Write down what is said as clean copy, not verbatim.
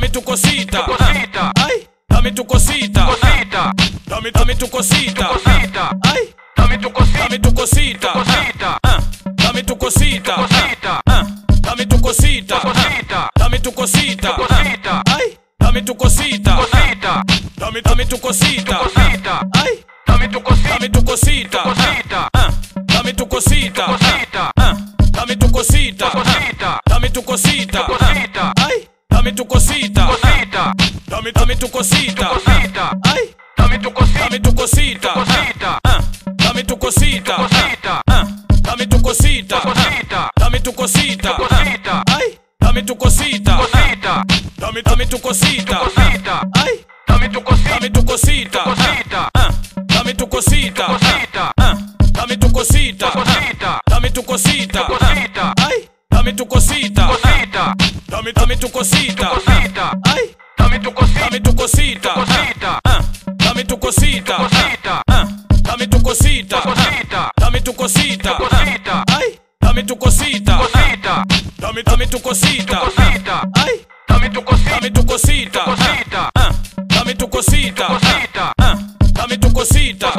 dame tu cosita, ay, dame tu cosita, dame tu cosita, ay, dame tu cosita, dame tu cosita, dame tu cosita, dame tu cosita, dame tu cosita, ay, dame tu cosita, dame tu cosita, ay, dame tu cosita, dame tu cosita, dame tu cosita, dame tu cosita, dame tu cosita, ay, dame tu cosita, dame tu cosita, ay, dame tu cosita, dame tu cosita, dame tu cosita, dame tu cosita, dame tu cosita, ay, dame tu cosita, dame tu cosita, ay, dame tu cosita, dame tu cosita, dame tu cosita, dame tu cosita, dame tu cosita, ay, dame tu cosita, dame tu cosita, ay, dame tu cosita, dame tu cosita, dame tu cosita, dame tu cosita, dame tu cosita, ay, dame tu cosita, dame tu cosita, ay, dame tu cosita, dame tu cosita, dame tu cosita, dame tu cosita,